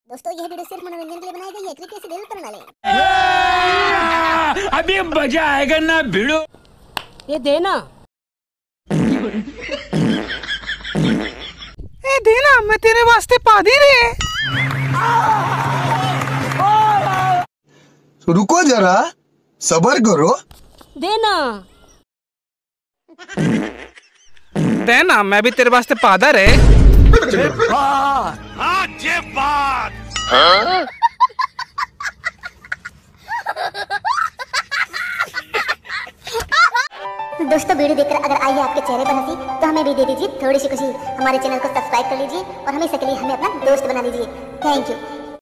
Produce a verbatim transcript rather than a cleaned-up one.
दोस्तों यह वीडियो सिर्फ मनोरंजन के लिए बनाई गई है, कृपया इसे दिल पर ना लें। अभी मजा आएगा ना भिड़ो। ये देना ए देना, मैं तेरे वास्ते पादी रे। रुको जरा, सबर करो। देना देना, मैं भी तेरे वास्ते पादा रे। हाँ ये बात। दोस्तों वीडियो देखकर अगर आई है आपके चेहरे पर हंसी तो हमें भी दे दीजिए थोड़ी सी खुशी। हमारे चैनल को सब्सक्राइब कर लीजिए और हमेशा के लिए हमें अपना दोस्त बना लीजिए। Thank you.